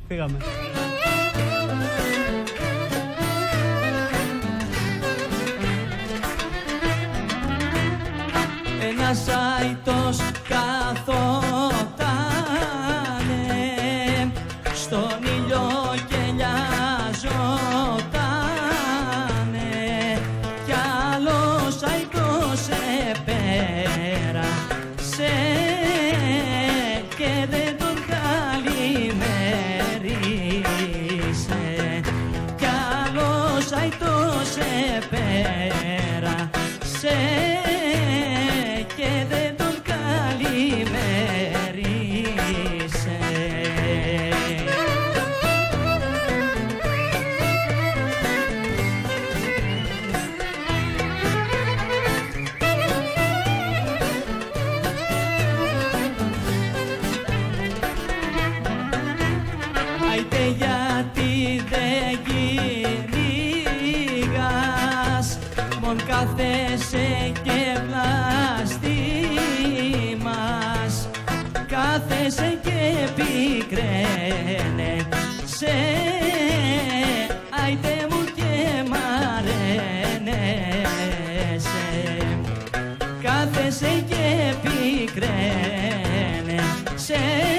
Φύγαμε. Ένας άητος καθότανε στον ήλιο και λιάζότανε κι άλλος άητος επέρασε και δεν τον καλημέρισε κι άλλος άητος επέρασε και δεν τον καλημέρισε. Άιτε γιατί δεν κυνηγάς, μον κάθεσαι και βλαστήμας, κάθεσαι και πικραίνεσαι, άιτε μου και μ' αρένεσαι, κάθεσαι και πικραίνεσαι.